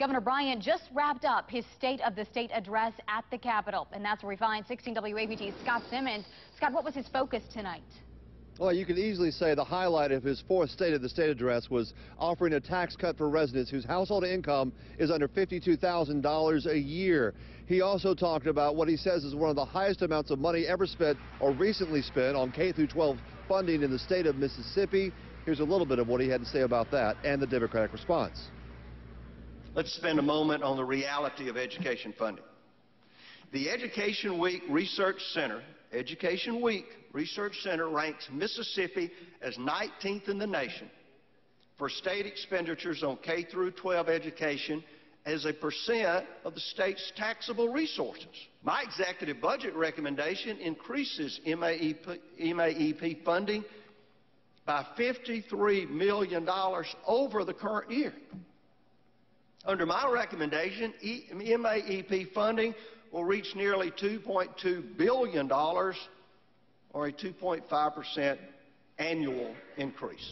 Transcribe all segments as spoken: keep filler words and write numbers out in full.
Governor Bryant just wrapped up his State of the State address at the Capitol, and that's where we find sixteen W A P T's Scott Simmons. Scott, what was his focus tonight? Well, you could easily say the highlight of his fourth State of the State address was offering a tax cut for residents whose household income is under fifty-two thousand dollars a year. He also talked about what he says is one of the highest amounts of money ever spent or recently spent on K through twelve funding in the state of Mississippi. Here's a little bit of what he had to say about that and the Democratic response. Let's spend a moment on the reality of education funding. The Education Week Research Center, Education Week Research Center ranks Mississippi as nineteenth in the nation for state expenditures on K through twelve education as a percent of the state's taxable resources. My executive budget recommendation increases M A E P funding by fifty-three million dollars over the current year. Under my recommendation, M A E P funding will reach nearly two point two billion dollars, or a two point five percent annual increase.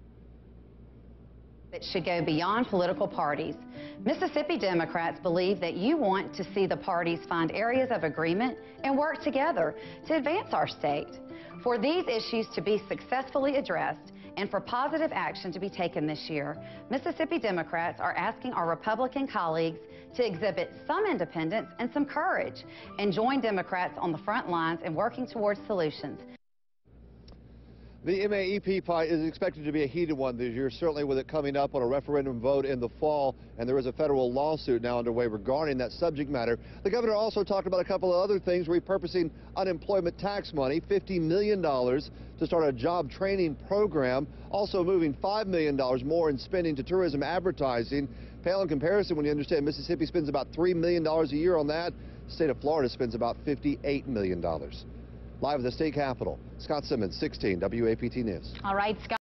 It should go beyond political parties. Mississippi Democrats believe that you want to see the parties find areas of agreement and work together to advance our state. For these issues to be successfully addressed and for positive action to be taken this year, Mississippi Democrats are asking our Republican colleagues to exhibit some independence and some courage and join Democrats on the front lines in working towards solutions. The M A E P fight is expected to be a heated one this year, certainly with it coming up on a referendum vote in the fall, and there is a federal lawsuit now underway regarding that subject matter. The governor also talked about a couple of other things, repurposing unemployment tax money, fifty million dollars to start a job training program, also moving five million dollars more in spending to tourism advertising. Pale in comparison when you understand Mississippi spends about three million dollars a year on that. The state of Florida spends about fifty-eight million dollars. Live at the state capitol, Scott Simmons, sixteen W A P T News. All right, Scott.